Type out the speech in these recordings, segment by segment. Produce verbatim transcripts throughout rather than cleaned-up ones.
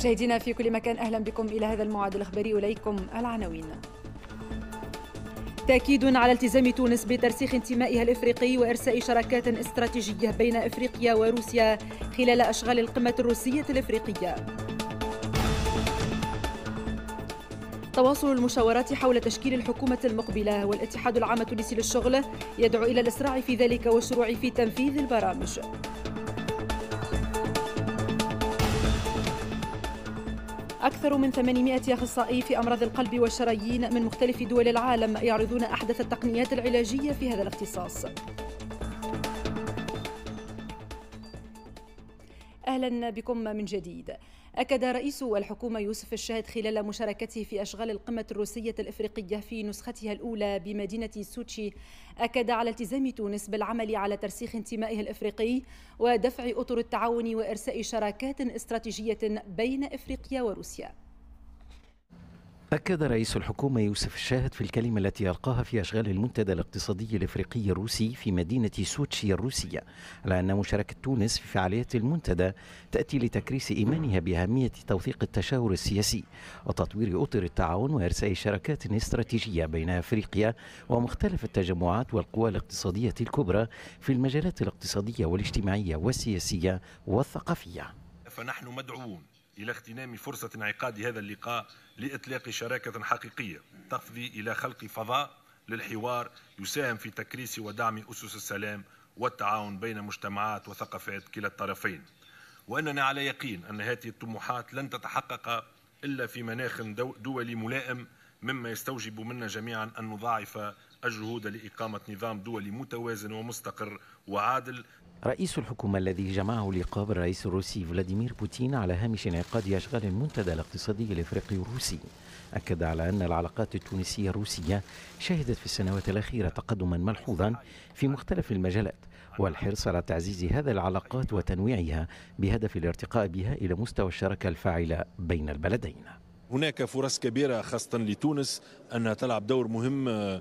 مشاهدينا في كل مكان، أهلا بكم إلى هذا الموعد الإخباري. إليكم العناوين. تأكيد على التزام تونس بترسيخ انتمائها الإفريقي وإرساء شراكات استراتيجية بين إفريقيا وروسيا خلال أشغال القمة الروسية الإفريقية. تواصل المشاورات حول تشكيل الحكومة المقبلة، والاتحاد العام التونسي للشغل يدعو إلى الإسراع في ذلك والشروع في تنفيذ البرامج. أكثر من ثمانمائة أخصائي في أمراض القلب والشرايين من مختلف دول العالم يعرضون أحدث التقنيات العلاجية في هذا الاختصاص. أهلا بكم من جديد. أكد رئيس الحكومة يوسف الشاهد خلال مشاركته في أشغال القمة الروسية الإفريقية في نسختها الأولى بمدينة سوتشي، أكد على التزام تونس بالعمل على ترسيخ انتمائها الإفريقي ودفع أطر التعاون وإرساء شراكات استراتيجية بين إفريقيا وروسيا. أكد رئيس الحكومة يوسف الشاهد في الكلمة التي ألقاها في أشغال المنتدى الاقتصادي الإفريقي الروسي في مدينة سوتشي الروسية على أن مشاركة تونس في فعاليات المنتدى تأتي لتكريس إيمانها بأهمية توثيق التشاور السياسي وتطوير أطر التعاون وإرساء شراكات استراتيجية بين أفريقيا ومختلف التجمعات والقوى الاقتصادية الكبرى في المجالات الاقتصادية والاجتماعية والسياسية والثقافية. فنحن مدعوون إلى اغتنام فرصة انعقاد هذا اللقاء لإطلاق شراكة حقيقية تفضي إلى خلق فضاء للحوار يساهم في تكريس ودعم أسس السلام والتعاون بين مجتمعات وثقافات كلا الطرفين، وأننا على يقين أن هذه الطموحات لن تتحقق إلا في مناخ دولي ملائم، مما يستوجب منا جميعا أن نضاعف الجهود لإقامة نظام دولي متوازن ومستقر وعادل. رئيس الحكومة الذي جمعه لقاء بالرئيس الروسي فلاديمير بوتين على هامش انعقاد أشغال المنتدى الاقتصادي الإفريقي الروسي أكد على أن العلاقات التونسية الروسية شهدت في السنوات الأخيرة تقدما ملحوظا في مختلف المجالات، والحرص على تعزيز هذه العلاقات وتنويعها بهدف الارتقاء بها إلى مستوى الشراكة الفاعلة بين البلدين. هناك فرص كبيرة خاصة لتونس أنها تلعب دور مهم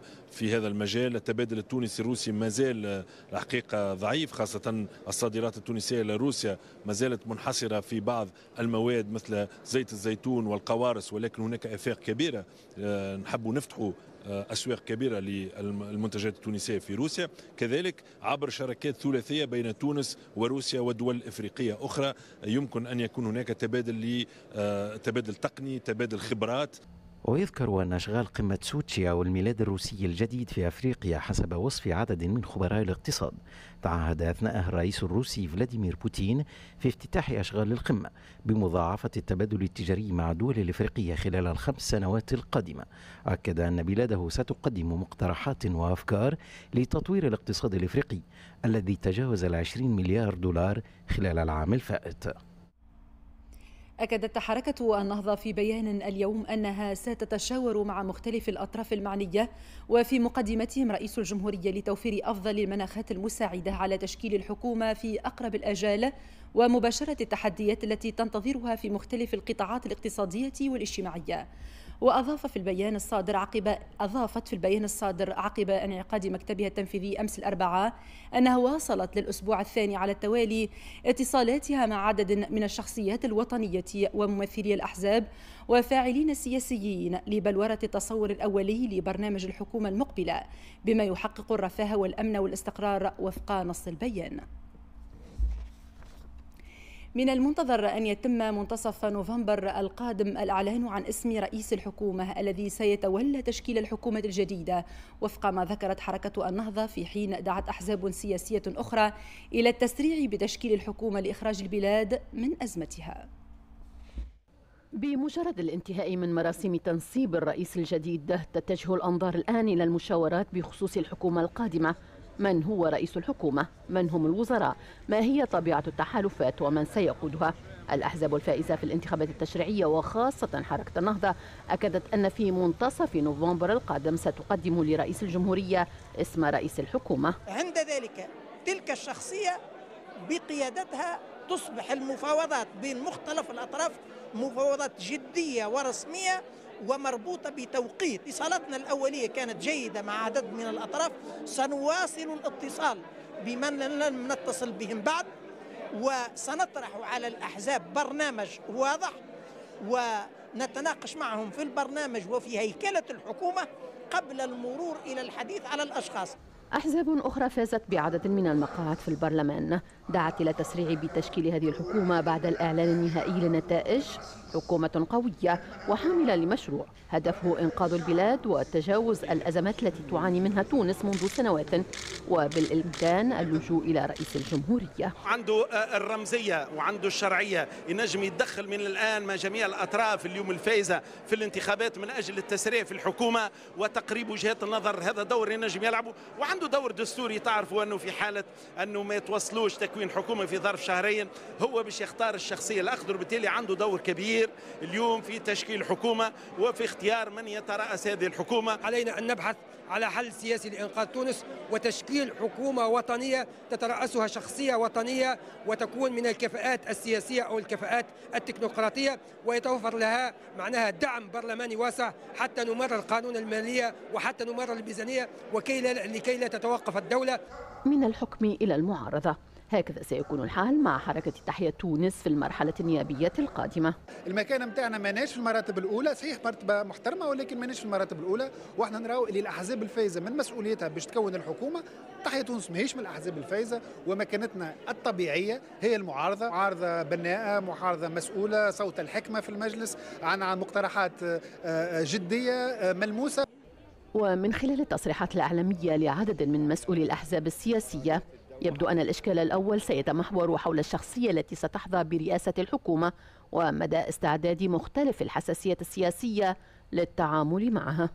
في هذا المجال. التبادل التونسي الروسي ما زال الحقيقة ضعيف، خاصة الصادرات التونسية إلى روسيا ما زالت منحصرة في بعض المواد مثل زيت الزيتون والقوارص، ولكن هناك آفاق كبيرة نحب نفتحوا أسواق كبيرة للمنتجات التونسية في روسيا، كذلك عبر شراكات ثلاثية بين تونس وروسيا ودول إفريقية أخرى. يمكن أن يكون هناك تبادل تبادل تقني، تبادل خبرات. ويذكر أن أشغال قمة سوتشي أو الميلاد الروسي الجديد في أفريقيا حسب وصف عدد من خبراء الاقتصاد تعهد أثناءها الرئيس الروسي فلاديمير بوتين في افتتاح أشغال القمة بمضاعفة التبادل التجاري مع الدول الإفريقية خلال الخمس سنوات القادمة. أكد أن بلاده ستقدم مقترحات وأفكار لتطوير الاقتصاد الإفريقي الذي تجاوز العشرين مليار دولار خلال العام الفائت. أكدت حركة النهضة في بيان اليوم أنها ستتشاور مع مختلف الأطراف المعنية وفي مقدمتهم رئيس الجمهورية لتوفير أفضل المناخات المساعدة على تشكيل الحكومة في أقرب الآجال ومباشرة التحديات التي تنتظرها في مختلف القطاعات الاقتصادية والاجتماعية. وأضاف في البيان الصادر عقب أضافت في البيان الصادر عقب انعقاد مكتبها التنفيذي أمس الأربعاء أنها واصلت للأسبوع الثاني على التوالي اتصالاتها مع عدد من الشخصيات الوطنية وممثلي الأحزاب وفاعلين سياسيين لبلورة التصور الأولي لبرنامج الحكومة المقبلة بما يحقق الرفاه والأمن والاستقرار وفق نص البيان. من المنتظر أن يتم منتصف نوفمبر القادم الإعلان عن اسم رئيس الحكومة الذي سيتولى تشكيل الحكومة الجديدة وفق ما ذكرت حركة النهضة، في حين دعت أحزاب سياسية أخرى إلى التسريع بتشكيل الحكومة لإخراج البلاد من أزمتها. بمجرد الانتهاء من مراسم تنصيب الرئيس الجديد تتجه الأنظار الآن إلى المشاورات بخصوص الحكومة القادمة. من هو رئيس الحكومة؟ من هم الوزراء؟ ما هي طبيعة التحالفات ومن سيقودها؟ الأحزاب الفائزة في الانتخابات التشريعية وخاصة حركة النهضة أكدت أن في منتصف نوفمبر القادم ستقدم لرئيس الجمهورية اسم رئيس الحكومة. عند ذلك تلك الشخصية بقيادتها تصبح المفاوضات بين مختلف الأطراف مفاوضات جدية ورسمية ومربوطة بتوقيت. اتصالاتنا الأولية كانت جيدة مع عدد من الأطراف، سنواصل الاتصال بمن لم نتصل بهم بعد، وسنطرح على الأحزاب برنامج واضح ونتناقش معهم في البرنامج وفي هيكلة الحكومة قبل المرور إلى الحديث على الأشخاص. أحزاب أخرى فازت بعدد من المقاعد في البرلمان دعت إلى تسريع بتشكيل هذه الحكومة بعد الإعلان النهائي للنتائج. حكومة قوية وحاملة لمشروع هدفه إنقاذ البلاد وتجاوز الأزمات التي تعاني منها تونس منذ سنوات، وبالإمكان اللجوء إلى رئيس الجمهورية. عنده الرمزية وعنده الشرعية، ينجم يتدخل من الآن مع جميع الأطراف اليوم الفائزة في الانتخابات من أجل التسريع في الحكومة وتقريب وجهات النظر. هذا دور ينجم يلعبه، وعنده دور دستوري. تعرفوا أنه في حالة أنه ما يتوصلوش تكوين حكومة في ظرف شهرين هو باش يختار الشخصية الأخضر، بالتالي عنده دور كبير اليوم في تشكيل حكومة وفي اختيار من يترأس هذه الحكومة. علينا أن نبحث على حل سياسي لإنقاذ تونس وتشكيل حكومة وطنية تترأسها شخصية وطنية وتكون من الكفاءات السياسية أو الكفاءات التكنوقراطية، ويتوفر لها معناها دعم برلماني واسع حتى نمرر قانون المالية وحتى نمرر الميزانية وكي لا لكي لا تتوقف الدولة. من الحكم إلى المعارضة، هكذا سيكون الحال مع حركة تحيا تونس في المرحلة النيابية القادمة. المكانة متاعنا ماناش في المراتب الأولى، صحيح مرتبة محترمة ولكن ماناش في المراتب الأولى، واحنا نراو اللي الأحزاب الفايزة من مسؤوليتها باش تكون الحكومة. تحيا تونس ماهيش من الأحزاب الفايزة، ومكانتنا الطبيعية هي المعارضة، معارضة بناءة، معارضة مسؤولة، صوت الحكمة في المجلس، عن مقترحات جدية ملموسة. ومن خلال التصريحات الإعلامية لعدد من مسؤولي الأحزاب السياسية، يبدو أن الإشكال الأول سيتمحور حول الشخصية التي ستحظى برئاسة الحكومة ومدى استعداد مختلف الحساسيات السياسية للتعامل معها.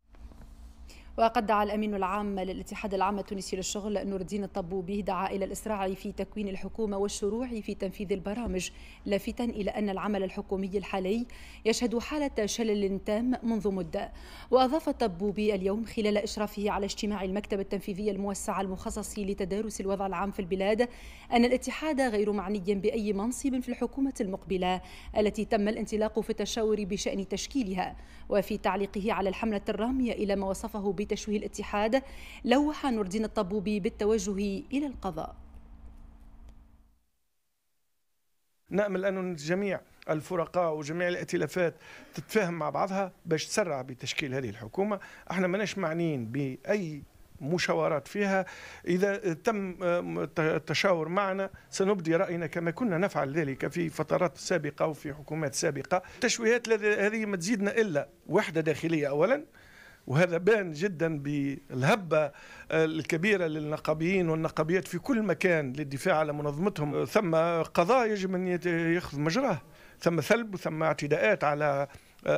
وقد دعا الأمين العام للاتحاد العام التونسي للشغل نور الدين الطبوبي دعا إلى الإسراع في تكوين الحكومة والشروع في تنفيذ البرامج، لافتا إلى أن العمل الحكومي الحالي يشهد حالة شلل تام منذ مدة. وأضاف الطبوبي اليوم خلال إشرافه على اجتماع المكتب التنفيذي الموسع المخصص لتدارس الوضع العام في البلاد أن الاتحاد غير معني بأي منصب في الحكومة المقبلة التي تم الانطلاق في التشاور بشأن تشكيلها. وفي تعليقه على الحملة الرامية إلى ما وصفه بتشويه الاتحاد، لوح نور الدين الطبوبي بالتوجه إلى القضاء. نأمل أن جميع الفرقاء وجميع الائتلافات تتفاهم مع بعضها باش تسرع بتشكيل هذه الحكومة. احنا ماناش معنيين بأي مشاورات فيها، إذا تم التشاور معنا سنبدي رأينا كما كنا نفعل ذلك في فترات سابقة وفي حكومات سابقة. التشويهات هذه ما تزيدنا إلا وحدة داخلية أولا، وهذا بان جدا بالهبة الكبيرة للنقابيين والنقابيات في كل مكان للدفاع على منظمتهم. ثم قضاء يجب أن يأخذ مجراه، ثم ثلب وثم اعتداءات على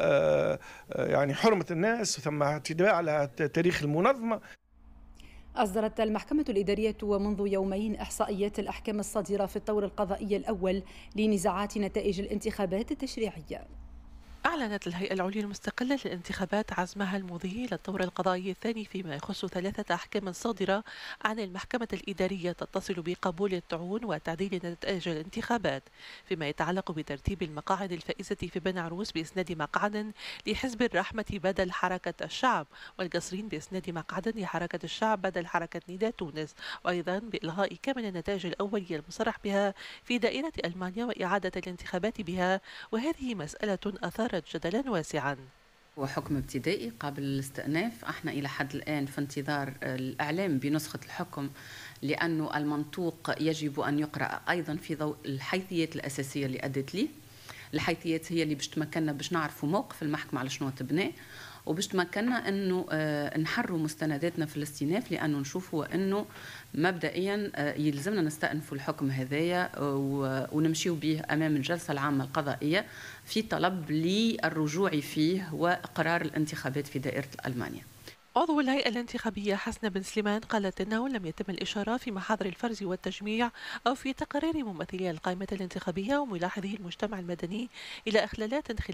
يعني حرمة الناس وثم اعتداء على تاريخ المنظمة. أصدرت المحكمة الإدارية ومنذ يومين إحصائيات الأحكام الصادرة في الطور القضائي الأول لنزاعات نتائج الانتخابات التشريعية. أعلنت الهيئة العليا المستقلة للانتخابات عزمها المضي إلى الطور القضائي الثاني فيما يخص ثلاثة أحكام صادرة عن المحكمة الإدارية تتصل بقبول الطعون وتعديل نتائج الانتخابات، فيما يتعلق بترتيب المقاعد الفائزة في بن عروس بإسناد مقعد لحزب الرحمة بدل حركة الشعب، والقصرين بإسناد مقعد لحركة الشعب بدل حركة نداء تونس، وأيضا بإلغاء كامل النتائج الأولية المصرح بها في دائرة ألمانيا وإعادة الانتخابات بها، وهذه مسألة أثارت جدلا واسعا. وحكم ابتدائي قابل للاستئناف. احنا الى حد الان في انتظار الاعلام بنسخه الحكم، لانه المنطوق يجب ان يقرا ايضا في ضوء الحيثيات الاساسيه اللي ادت ليه. الحيثيات هي اللي باش تمكننا باش نعرفوا موقف المحكمه على شنو تبناه، وباش تمكننا انه نحروا مستنداتنا في الاستئناف، لانه نشوفوا انه مبدئيا يلزمنا نستأنفوا الحكم هذايا ونمشيو به امام الجلسه العامه القضائيه في طلب للرجوع فيه واقرار الانتخابات في دائره ألمانيا. عضو الهيئة الانتخابية حسنة بن سليمان قالت إنه لم يتم الإشارة في محاضر الفرز والتجميع أو في تقارير ممثلي القائمة الانتخابية وملاحظي المجتمع المدني إلى إخلالات خلال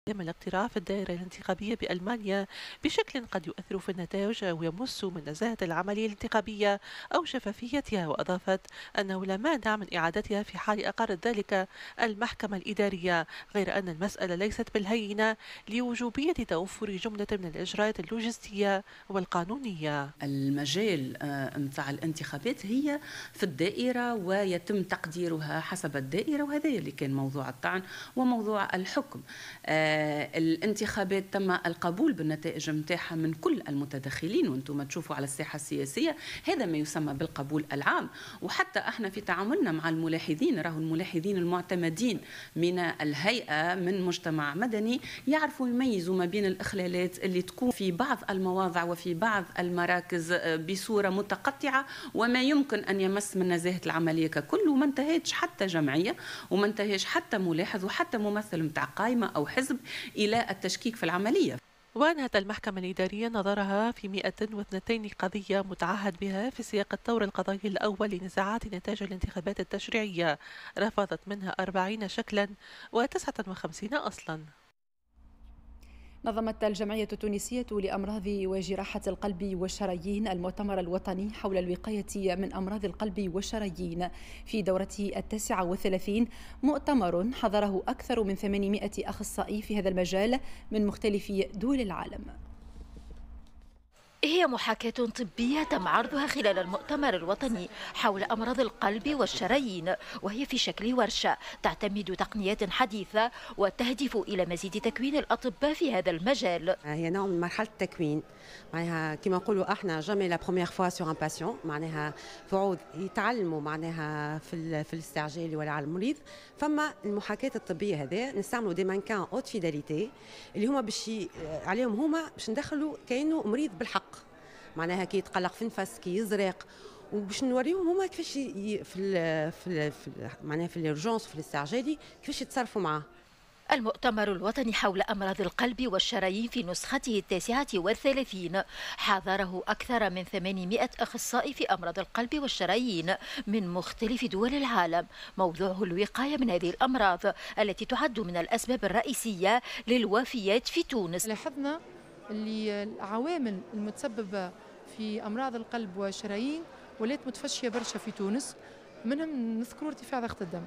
الاقتراع في الدائرة الانتخابية بألمانيا بشكل قد يؤثر في النتائج ويمس من نزاهة العملية الانتخابية أو شفافيتها، وأضافت أنه لا مانع من إعادتها في حال أقرت ذلك المحكمة الإدارية، غير أن المسألة ليست بالهينة لوجوبية توفر جملة من الإجراءات اللوجستية والقانونية. المجال متاع الانتخابات هي في الدائرة ويتم تقديرها حسب الدائرة، وهذا اللي كان موضوع الطعن وموضوع الحكم. الانتخابات تم القبول بالنتائج متاعها من كل المتدخلين، وانتم تشوفوا على الساحة السياسية هذا ما يسمى بالقبول العام. وحتى احنا في تعاملنا مع الملاحظين، راهو الملاحظين المعتمدين من الهيئة من مجتمع مدني يعرفوا يميزوا ما بين الإخلالات اللي تكون في بعض المواضع وفي بعض المراكز بصورة متقطعة وما يمكن أن يمس من نزاهة العملية ككل، وما انتهتش حتى جمعية وما انتهتش حتى ملاحظ وحتى ممثل متاع قائمة أو حزب إلى التشكيك في العملية. وأنهت المحكمة الإدارية نظرها في مئة واثنين قضية متعهد بها في سياق الطور القضائي الأول لنزاعات نتائج الانتخابات التشريعية، رفضت منها أربعين شكلا وتسعة وخمسين أصلا. نظمت الجمعية التونسية لأمراض وجراحة القلب والشرايين المؤتمر الوطني حول الوقاية من أمراض القلب والشرايين في دورته التاسعة والثلاثين، مؤتمر حضره أكثر من ثمانمائة أخصائي في هذا المجال من مختلف دول العالم. هي محاكاة طبية تم عرضها خلال المؤتمر الوطني حول أمراض القلب والشرايين، وهي في شكل ورشة تعتمد تقنيات حديثة وتهدف إلى مزيد تكوين الأطباء في هذا المجال. هي نوع من مرحلة التكوين، معناها كما نقولوا احنا جامي لا بروميير فوا سور ان باسيون، معناها فعود يتعلموا معناها في في الاستعجال ولا على المريض. فما المحاكاة الطبية هذا نستعملوا دي مانكان اوت فيداليتي اللي هما باش عليهم هما باش ندخلوا كأنه مريض بالحق، معناها كي يتقلق في نفس كي يزرق، وباش نوريهم هما كيفاش في ال في ال في معناها في الارجونس في الاستعجالي كيفاش يتصرفوا معاه. المؤتمر الوطني حول أمراض القلب والشرايين في نسخته التاسعة والثلاثين حاضره أكثر من ثمانمائة أخصائي في أمراض القلب والشرايين من مختلف دول العالم. موضوعه الوقاية من هذه الأمراض التي تعد من الأسباب الرئيسية للوفيات في تونس. لاحظنا اللي العوامل المتسببة في أمراض القلب والشرايين ولات متفشية برشا في تونس، منهم نذكروا ارتفاع ضغط الدم،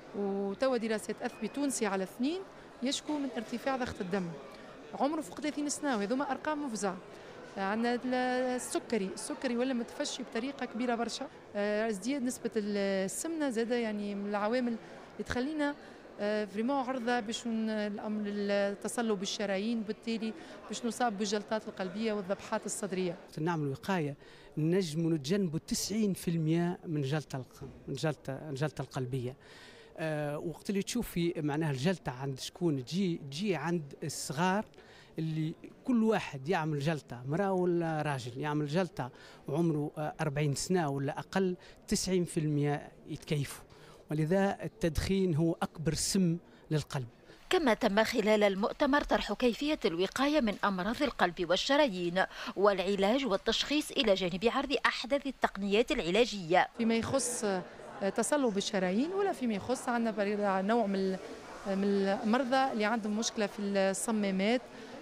وتوا دراسات أثبت تونسي على اثنين يشكو من ارتفاع ضغط الدم عمره فوق ثلاثين سنة، وهذوما أرقام مفزعة. عندنا السكري، السكري ولا متفشي بطريقة كبيرة برشا، ازدياد نسبة السمنة زادة، يعني من العوامل اللي تخلينا فريمون عرضة باش الأمر التصلب بالشرايين، وبالتالي باش نصاب بالجلطات القلبية والذبحات الصدرية. نعمل وقاية نجم نتجنبوا تسعين بالمئة من جلطة من جلطة الجلطة القلبية. أه وقت اللي تشوفي معناها الجلطة عند شكون تجي تجي عند الصغار، اللي كل واحد يعمل جلطة، مرأة ولا راجل يعمل جلطة وعمره أربعين سنة ولا أقل، تسعين بالمئة يتكيفوا، ولذا التدخين هو أكبر سم للقلب. كما تم خلال المؤتمر طرح كيفية الوقاية من أمراض القلب والشرايين والعلاج والتشخيص إلى جانب عرض أحدث التقنيات العلاجية. فيما يخص تصلب الشرايين ولا فيما يخص عندنا نوع من المرضى اللي عندهم مشكلة في الصمامات،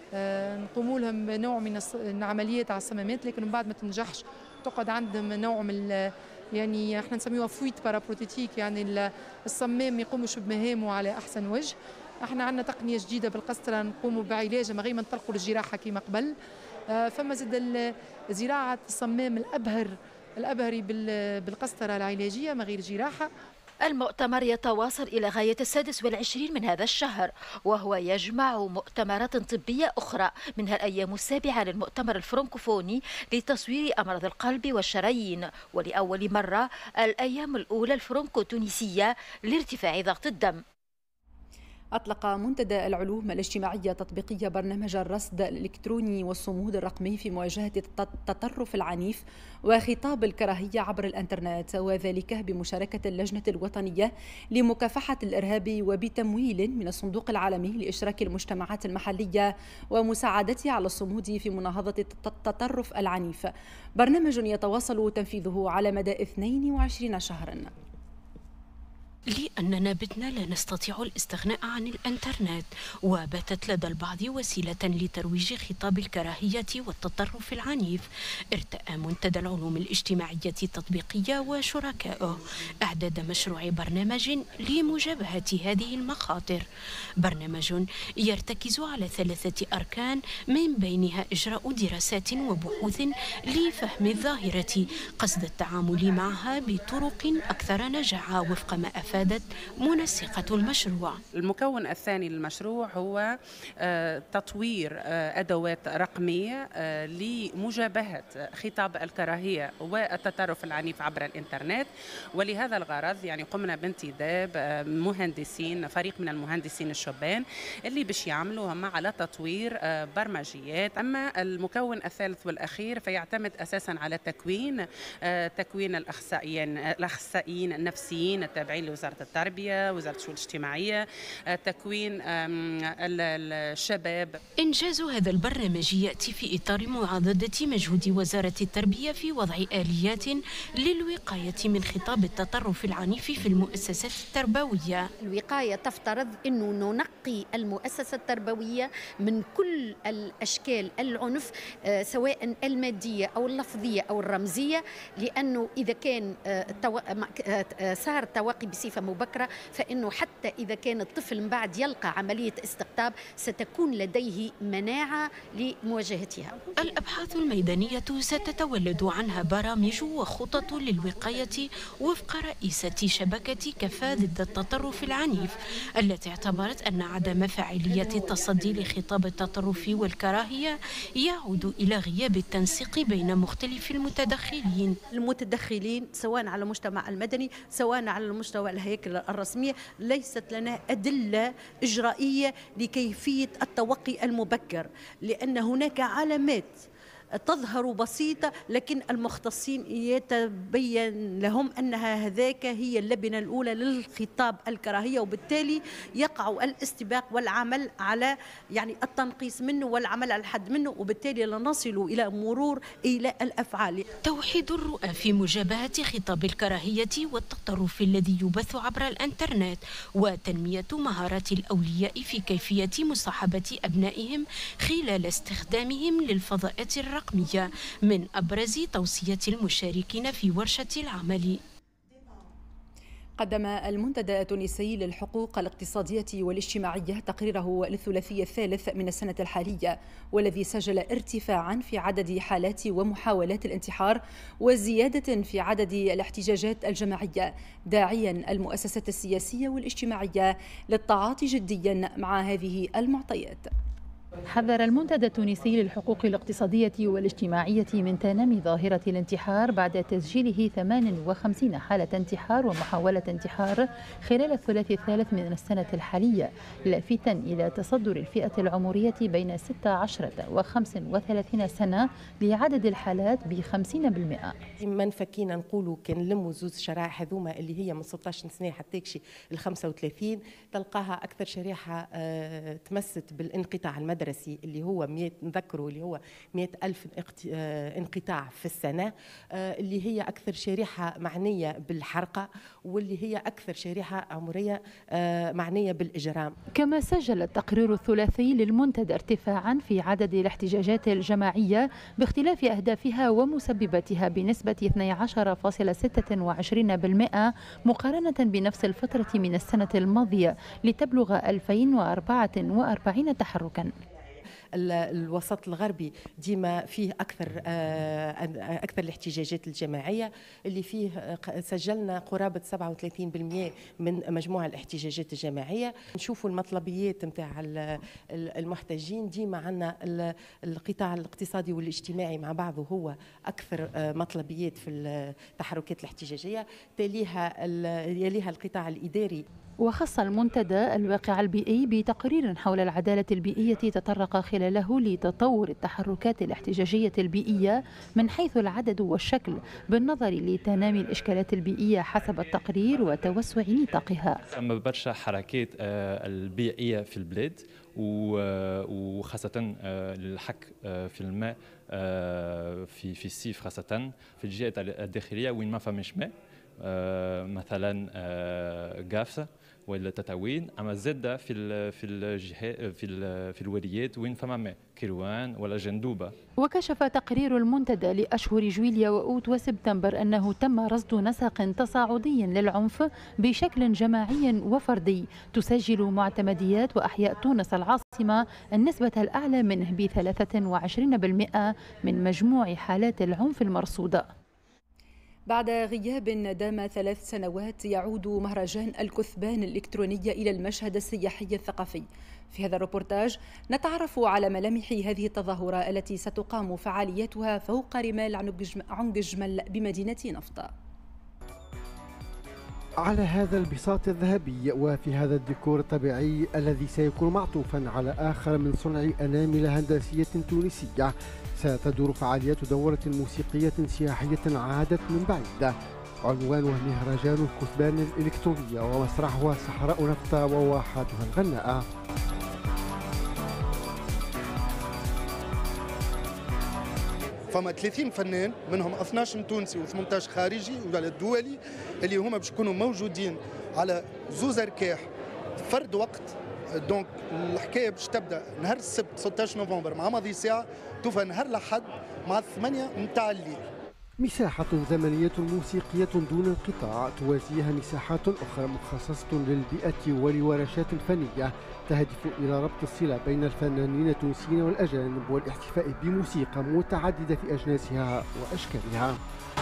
نقوم لهم بنوع من العمليات على الصمامات، لكن من بعد ما تنجحش تقعد عندهم نوع من يعني احنا نسميوها فويت بارابروتيتيك، يعني الصمام ما يقومش بمهامه على احسن وجه. احنا عندنا تقنيه جديده بالقسطره نقوموا بعلاجها من غير ما نطلقوا للجراحه كما قبل. فما زاد زراعه الصمام الابهر الابهري بالقسطره العلاجيه من غير جراحه. المؤتمر يتواصل إلى غاية السادس والعشرين من هذا الشهر، وهو يجمع مؤتمرات طبية أخرى، منها الأيام السابعة للمؤتمر الفرنكوفوني لتصوير أمراض القلب والشرايين، ولأول مرة الأيام الأولى الفرنكو تونسية لارتفاع ضغط الدم. أطلق منتدى العلوم الاجتماعية التطبيقية برنامج الرصد الإلكتروني والصمود الرقمي في مواجهة التطرف العنيف وخطاب الكراهية عبر الإنترنت، وذلك بمشاركة اللجنة الوطنية لمكافحة الإرهاب وبتمويل من الصندوق العالمي لإشراك المجتمعات المحلية ومساعدتها على الصمود في مناهضة التطرف العنيف. برنامج يتواصل تنفيذه على مدى اثنين وعشرين شهرا. لأننا بتنا لا نستطيع الاستغناء عن الإنترنت، وباتت لدى البعض وسيلة لترويج خطاب الكراهية والتطرف العنيف. ارتأى منتدى العلوم الاجتماعية التطبيقية وشركائه إعداد مشروع برنامج لمجابهة هذه المخاطر، برنامج يرتكز على ثلاثة أركان من بينها إجراء دراسات وبحوث لفهم الظاهرة قصد التعامل معها بطرق أكثر نجاعة وفق ما أفادت منسقة المشروع. المكون الثاني للمشروع هو تطوير أدوات رقمية لمجابهة خطاب الكراهية والتطرف العنيف عبر الإنترنت، ولهذا الغرض يعني قمنا بانتداب مهندسين، فريق من المهندسين الشبان اللي باش يعملوا مع على تطوير برمجيات. أما المكون الثالث والأخير فيعتمد أساسا على تكوين تكوين الأخصائيين الأخصائيين النفسيين التابعين لوزارة التربية، وزارة الشؤون الاجتماعية، تكوين الشباب. إنجاز هذا البرنامج يأتي في إطار معضدة مجهود وزارة التربية في وضع آليات للوقاية من خطاب التطرف العنيف في المؤسسات التربوية. الوقاية تفترض أنه ننقي المؤسسة التربوية من كل الأشكال العنف سواء المادية أو اللفظية أو الرمزية، لأنه إذا كان صار التوقي بصفة مبكرة فإنه حتى إذا كان الطفل من بعد يلقى عملية استقطاب ستكون لديه مناعة لمواجهتها. الأبحاث الميدانية ستتولد عنها برامج وخطط للوقاية وفق رئيسة شبكة كفا ضد التطرف العنيف، التي اعتبرت أن عدم فاعلية التصدي لخطاب التطرف والكراهية يعود إلى غياب التنسيق بين مختلف المتدخلين المتدخلين سواء على المجتمع المدني سواء على المستوى الهيكل الرسمية. ليست لنا أدلة إجرائية لكيفية التوقي المبكر، لأن هناك علامات تظهر بسيطة لكن المختصين يتبين لهم أنها هذاك هي اللبنة الأولى للخطاب الكراهية، وبالتالي يقع الاستباق والعمل على يعني التنقيص منه والعمل على الحد منه، وبالتالي لا نصل إلى مرور إلى الأفعال. توحيد الرؤى في مجابهة خطاب الكراهية والتطرف الذي يبث عبر الإنترنت، وتنمية مهارات الأولياء في كيفية مصاحبة أبنائهم خلال استخدامهم للفضاءات الرقمية من أبرز توصية المشاركين في ورشة العمل. قدم المنتدى التونسي للحقوق الاقتصادية والاجتماعية تقريره للثلاثي الثالث من السنة الحالية، والذي سجل ارتفاعا في عدد حالات ومحاولات الانتحار وزيادة في عدد الاحتجاجات الجماعية، داعيا المؤسسات السياسية والاجتماعية للتعاطي جديا مع هذه المعطيات. حذر المنتدى التونسي للحقوق الاقتصادية والاجتماعية من تنامي ظاهرة الانتحار بعد تسجيله ثمان وخمسين حالة انتحار ومحاولة انتحار خلال الثلاثي الثالث من السنة الحالية، لافتا إلى تصدر الفئة العمرية بين ستة عشر وخمس وثلاثين سنة لعدد الحالات بخمسين بالمئة. من فكينا نقولوا كان لموا زوز شرائح هذوما اللي هي من ستة عشر سنة حتى يكشي ال خمسة وثلاثين، تلقاها أكثر شريحة آه تمست بالانقطاع المدرسي اللي هو مئة نذكروا اللي هو مئة ألف انقطاع في السنة، اللي هي أكثر شريحة معنية بالحرقة، واللي هي أكثر شريحة عمرية معنية بالإجرام. كما سجل التقرير الثلاثي للمنتدى ارتفاعا في عدد الاحتجاجات الجماعية باختلاف أهدافها ومسبباتها بنسبة اثني عشر فاصلة ستة وعشرين بالمئة مقارنة بنفس الفترة من السنة الماضية، لتبلغ ألفين وأربعة وأربعين تحركا. الوسط الغربي ديما فيه اكثر اكثر الاحتجاجات الجماعيه، اللي فيه سجلنا قرابه سبعة وثلاثين بالمئة من مجموع الاحتجاجات الجماعيه. نشوفوا المطلبيات نتاع المحتجين ديما عندنا القطاع الاقتصادي والاجتماعي مع بعضه هو اكثر مطلبيات في التحركات الاحتجاجيه، تليها يليها القطاع الاداري. وخص المنتدى الواقع البيئي بتقرير حول العدالة البيئية تطرق خلاله لتطور التحركات الاحتجاجية البيئية من حيث العدد والشكل، بالنظر لتنامي الإشكالات البيئية حسب التقرير وتوسع نطاقها. ثم برشا حركات البيئية في البلاد، وخاصة الحك في الماء في في الصيف، خاصة في الجهات الداخلية وين ما فماش ماء، مثلا قافة ولا تتاوين، اما زاده في ال في الجهات في ال في الوريات وين فما ماء كيروان ولا جندوبه. وكشف تقرير المنتدى لأشهر جويليا وأوت وسبتمبر أنه تم رصد نسق تصاعدي للعنف بشكل جماعي وفردي تسجل معتمديات وأحياء تونس العاصمة النسبة الأعلى منه ب ثلاثة وعشرين بالمئة من مجموع حالات العنف المرصودة. بعد غياب دام ثلاث سنوات يعود مهرجان الكثبان الإلكترونية إلى المشهد السياحي الثقافي. في هذا الروبورتاج نتعرف على ملامح هذه التظاهرة التي ستقام فعالياتها فوق رمال عنقجمل بمدينة نفطة. على هذا البساط الذهبي وفي هذا الديكور الطبيعي الذي سيكون معطوفا على آخر من صنع أنامل هندسية تونسية، ستدور فعاليات دورة موسيقية سياحية عادت من بعيد، عنوانها مهرجان الكثبان الإلكترونية ومسرحها صحراء نفطة وواحاتها الغناء. فما ثلاثين فنان منهم اثني عشر تونسي وثمانية عشر خارجي وعلى الدولي اللي هما باش يكونوا موجودين على زوز اركاح فرد وقت. دونك الحكايه باش تبدا نهار السبت ستة عشر نوفمبر مع ماضي ساعه توفى نهار الاحد مع الثمانيه نتاع الليل. مساحة زمنية موسيقية دون انقطاع توازيها مساحات أخرى مخصصة للبيئة ولورشات فنية تهدف إلى ربط الصلة بين الفنانين التونسيين والأجانب والاحتفاء بموسيقى متعددة في أجناسها وأشكالها.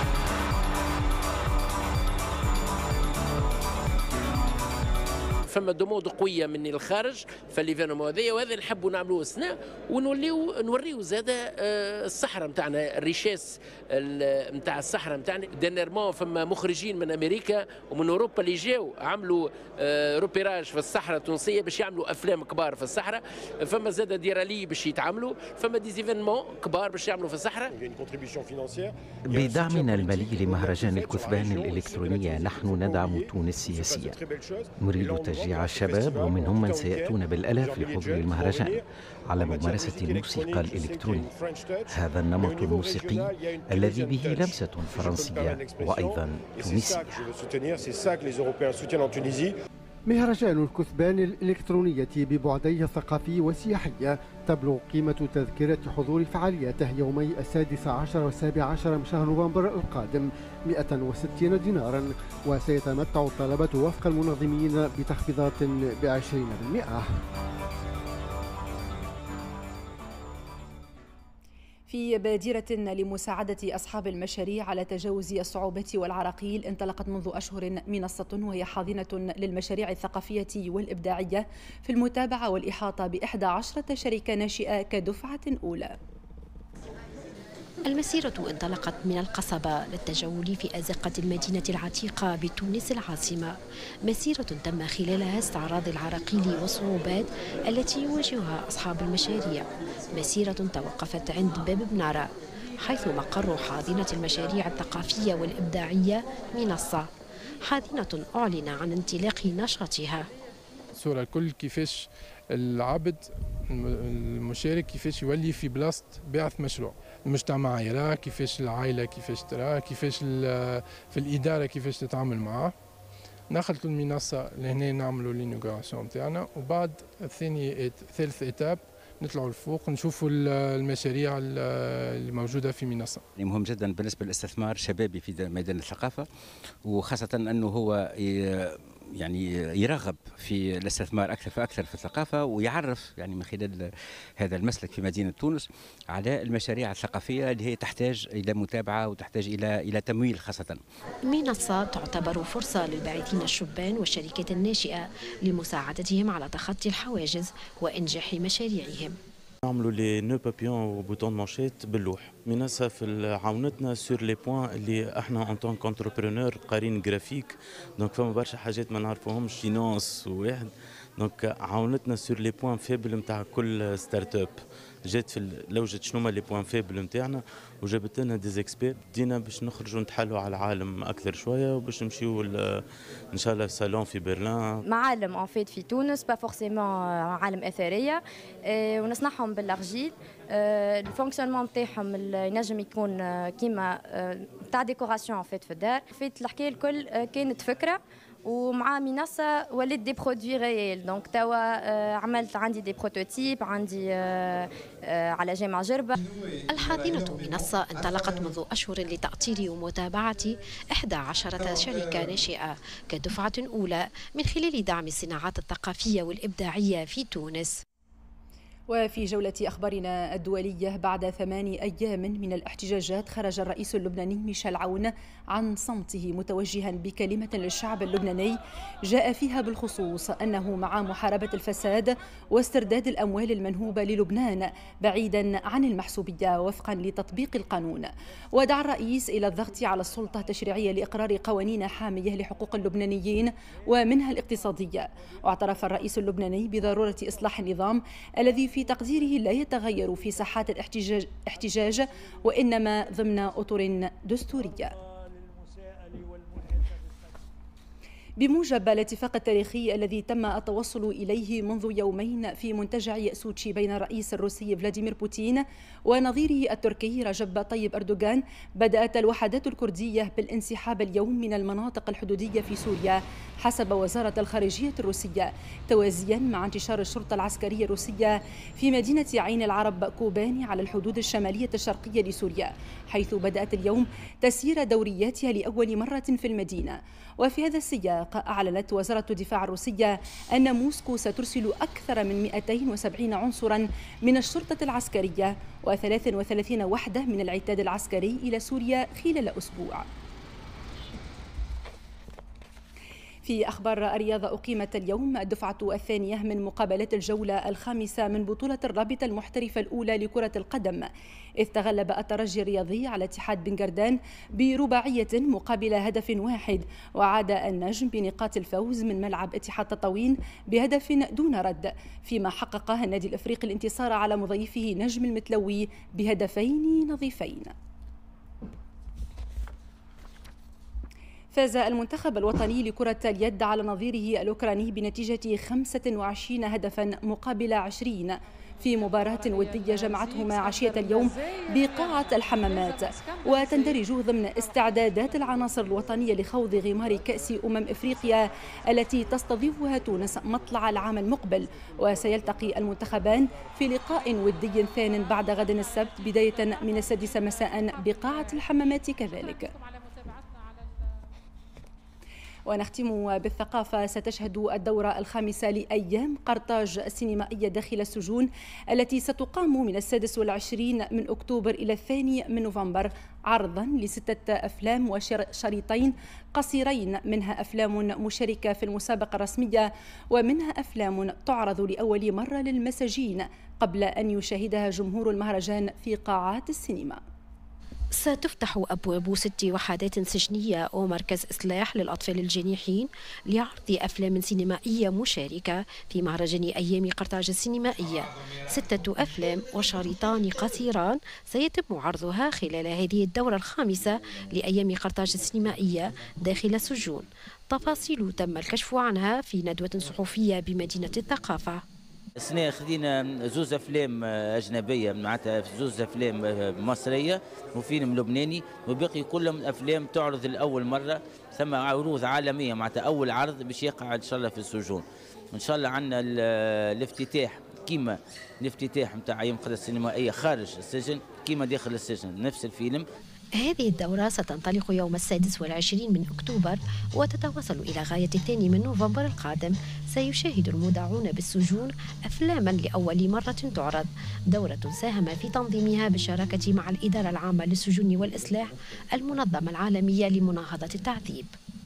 فما دوموند قويه من الخارج فالليفينمون هذايا، وهذا نحبوا نعملوه السنه ونوليو نوريو زاده الصحراء نتاعنا، الريشاس نتاع الصحراء نتاعنا. دانيرمون فما مخرجين من امريكا ومن اوروبا اللي جاوا عملوا روبيراج في الصحراء التونسيه باش يعملوا افلام كبار في الصحراء. فما زاده ديرالي باش يتعملوا، فما ديزيفينمون كبار باش يعملوا في الصحراء. بدعمنا المالي لمهرجان الكثبان الإلكترونية نحن ندعم تونس سياسيا، نريد تشجيع الشباب ومنهم من سيأتون بالآلاف لحضور المهرجان على ممارسة الموسيقى الإلكترونية. هذا النمط الموسيقي الذي به لمسة فرنسية وأيضا تونسية. مهرجان الكثبان الإلكترونية ببعديه الثقافي والسياحي تبلغ قيمة تذكرة حضور فعالياته يومي السادس عشر والسابع عشر من شهر نوفمبر القادم مئة وستين دينارا، وسيتمتع الطلبة وفق المنظمين بتخفيضات بعشرين بالمئة. في بادرة لمساعدة أصحاب المشاريع على تجاوز الصعوبات والعراقيل، انطلقت منذ أشهر منصة وهي حاضنة للمشاريع الثقافية والإبداعية في المتابعة والإحاطة بإحدى عشرة شركة ناشئة كدفعة أولى. المسيرة انطلقت من القصبة للتجول في أزقة المدينة العتيقة بتونس العاصمة، مسيرة تم خلالها استعراض العراقيل والصعوبات التي يواجهها أصحاب المشاريع، مسيرة توقفت عند باب بنارة حيث مقر حاضنة المشاريع الثقافية والإبداعية منصة، حاضنة أعلن عن انطلاق نشاطها. صورة الكل كيفاش العبد المشارك كيفاش يولي في بلاصة باعث مشروع، المجتمع يراه كيفاش العائلة كيفاش تراه، كيفاش في الإدارة كيفاش تتعامل معاه. دخلت المنصة لهنا نعملوا الانوغراسيون نتاعنا، وبعد الثاني ثالث إتاب نطلعوا لفوق نشوفوا المشاريع اللي موجودة في منصة. مهم جدا بالنسبة للاستثمار شبابي في ميدان الثقافة، وخاصة أنه هو يعني يرغب في الاستثمار أكثر فأكثر في الثقافة، ويعرف يعني من خلال هذا المسلك في مدينة تونس على المشاريع الثقافية اللي هي تحتاج إلى متابعة وتحتاج إلى إلى تمويل خاصة. منصة تعتبر فرصة للباعثين الشبان والشركات الناشئة لمساعدتهم على تخطي الحواجز وإنجاح مشاريعهم. نعملوا لي نو بابيون وبوتون مانشيت باللوح. منصة في عاونتنا سور لي بوان اللي احنا ان طون كونتربرونور قارين جرافيك، دونك فما برشا حاجات ما نعرفوهمش فينانس وواحد، دونك عاونتنا سور لي بوان فيبل نتاع كل ستارت اب. جات في لوجت شنو هما لي بوان فيبل نتاعنا وجابت لنا ديزيكسبير. بدينا باش نخرجوا نتحلوا على العالم اكثر شويه وباش نمشيو ان شاء الله الصالون في برلين. معالم ان فيت في تونس با فورسيمون معالم اثريه ونصنعهم بالارجيل. الفونكسيونمون نتاعهم ينجم يكون كيما تاع ديكوراسيون فيت في الدار. فيت الحكايه الكل كانت فكره ومع منصه ولات دي برودوي ريال. دونك توا عملت عندي دي بروتوتيب عندي على جامع جربه. الحاضنة منصة انطلقت منذ أشهر لتأطير ومتابعة إحدى عشرة شركة ناشئة كدفعة أولى من خلال دعم الصناعات الثقافية والإبداعية في تونس. وفي جولة أخبارنا الدولية، بعد ثمان أيام من الاحتجاجات خرج الرئيس اللبناني ميشيل عون عن صمته متوجها بكلمة للشعب اللبناني جاء فيها بالخصوص أنه مع محاربة الفساد واسترداد الأموال المنهوبة للبنان بعيدا عن المحسوبية وفقا لتطبيق القانون. ودعا الرئيس إلى الضغط على السلطة التشريعية لإقرار قوانين حامية لحقوق اللبنانيين ومنها الاقتصادية. واعترف الرئيس اللبناني بضرورة إصلاح النظام الذي في تقديره لا يتغير في ساحات الاحتجاج احتجاج وإنما ضمن أطر دستورية. بموجب الاتفاق التاريخي الذي تم التوصل إليه منذ يومين في منتجع سوتشي بين الرئيس الروسي فلاديمير بوتين ونظيره التركي رجب طيب أردوغان، بدأت الوحدات الكردية بالانسحاب اليوم من المناطق الحدودية في سوريا حسب وزارة الخارجية الروسية، توازيا مع انتشار الشرطة العسكرية الروسية في مدينة عين العرب كوباني على الحدود الشمالية الشرقية لسوريا، حيث بدأت اليوم تسيير دورياتها لأول مرة في المدينة. وفي هذا السياق أعلنت وزارة الدفاع الروسية أن موسكو سترسل أكثر من مئتين وسبعين عنصرا من الشرطة العسكرية وثلاث وثلاثين وحدة من العتاد العسكري إلى سوريا خلال أسبوع. في أخبار الرياضة، أقيمت اليوم الدفعة الثانية من مقابلات الجولة الخامسة من بطولة الرابطة المحترفة الأولى لكرة القدم، إذ تغلب الترجي الرياضي على اتحاد بنغردان برباعية مقابل هدف واحد، وعاد النجم بنقاط الفوز من ملعب اتحاد تطاوين بهدف دون رد، فيما حقق النادي الأفريقي الانتصار على مضيفه نجم المتلوي بهدفين نظيفين. فاز المنتخب الوطني لكرة اليد على نظيره الأوكراني بنتيجة خمسة وعشرين هدفا مقابل عشرين في مباراة ودية جمعتهما عشية اليوم بقاعة الحمامات، وتندرج ضمن استعدادات العناصر الوطنية لخوض غمار كأس أمم إفريقيا التي تستضيفها تونس مطلع العام المقبل. وسيلتقي المنتخبان في لقاء ودي ثان بعد غد السبت بداية من السادسة مساء بقاعة الحمامات كذلك. ونختم بالثقافة. ستشهد الدورة الخامسة لأيام قرطاج السينمائية داخل السجون التي ستقام من السادس والعشرين من أكتوبر إلى الثاني من نوفمبر عرضا لستة أفلام وشريطين قصيرين، منها أفلام مشاركة في المسابقة الرسمية ومنها أفلام تعرض لأول مرة للمساجين قبل أن يشاهدها جمهور المهرجان في قاعات السينما. ستفتح أبواب ست وحدات سجنية ومركز إصلاح للأطفال الجانحين لعرض أفلام سينمائية مشاركة في مهرجان أيام قرطاج السينمائية. ستة أفلام وشريطان قصيران سيتم عرضها خلال هذه الدورة الخامسة لأيام قرطاج السينمائية داخل السجون. تفاصيل تم الكشف عنها في ندوة صحفية بمدينة الثقافة. السنة خدينا زوز أفلام أجنبية، معناتها زوز أفلام مصرية وفيلم لبناني، وباقي كلهم أفلام تعرض لأول مرة، ثم عروض عالمية معناتها أول عرض باش يقع إن شاء الله في السجون. إن شاء الله عندنا الافتتاح كيما الافتتاح نتاع أيام قرطاج السينمائية خارج السجن كيما داخل السجن نفس الفيلم. هذه الدورة ستنطلق يوم السادس والعشرين من أكتوبر وتتواصل إلى غاية الثاني من نوفمبر القادم. سيشاهد المودعون بالسجون أفلاما لأول مرة تعرض. دورة ساهم في تنظيمها بالشراكة مع الإدارة العامة للسجون والإصلاح المنظمة العالمية لمناهضة التعذيب.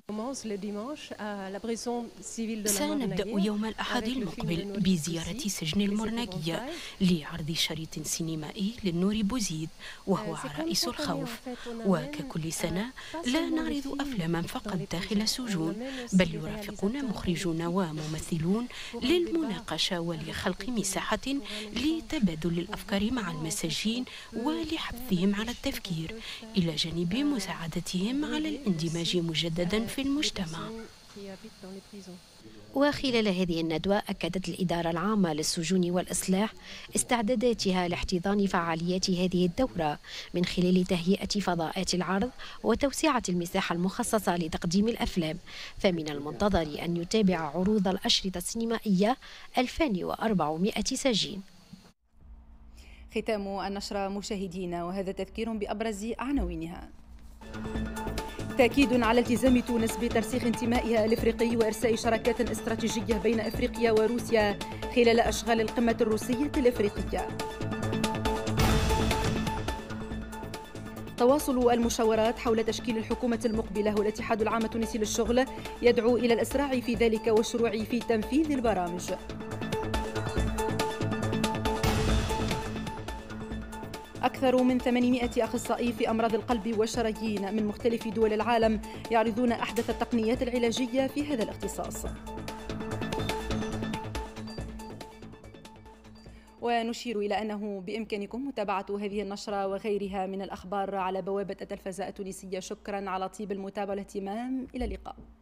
سنبدأ يوم الأحد المقبل بزيارة سجن المرناقية لعرض شريط سينمائي للنور بوزيد وهو عرائس الخوف. وككل سنة لا نعرض أفلاما فقط داخل السجون، بل يرافقنا مخرجون وممثلون للمناقشة ولخلق مساحة لتبادل الأفكار مع المساجين ولحثهم على التفكير إلى جانب مساعدتهم على الاندماج مجددا في المجتمع. وخلال هذه الندوة أكدت الإدارة العامة للسجون والإصلاح استعداداتها لاحتضان فعاليات هذه الدورة من خلال تهيئة فضاءات العرض وتوسعة المساحة المخصصة لتقديم الأفلام، فمن المنتظر أن يتابع عروض الأشرطة السينمائية ألفين وأربعمائة سجين. ختام النشرة مشاهدينا، وهذا تذكير بأبرز عناوينها. تأكيد على التزام تونس بترسيخ انتمائها الإفريقي وإرساء شراكات استراتيجية بين إفريقيا وروسيا خلال أشغال القمة الروسية الإفريقية. تواصل المشاورات حول تشكيل الحكومة المقبلة، والاتحاد العام التونسي للشغل يدعو إلى الإسراع في ذلك والشروع في تنفيذ البرامج. أكثر من ثمانمائة أخصائي في أمراض القلب والشرايين من مختلف دول العالم يعرضون أحدث التقنيات العلاجية في هذا الاختصاص. ونشير إلى أنه بإمكانكم متابعة هذه النشرة وغيرها من الأخبار على بوابة التلفزة التونسية. شكرا على طيب المتابعة والاهتمام، إلى اللقاء.